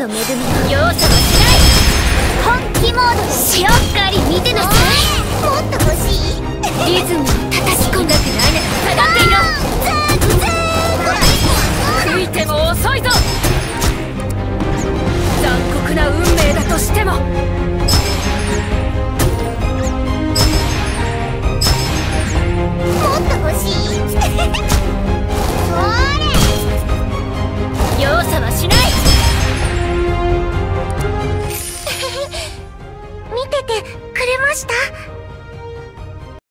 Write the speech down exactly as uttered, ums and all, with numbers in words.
の恵み容赦はしない。本気モードしっかり見てなさい。もっと欲しい。リズムを叩き込んだくないなら下がっていろ。吹いても遅いぞ。残酷な運命だとしても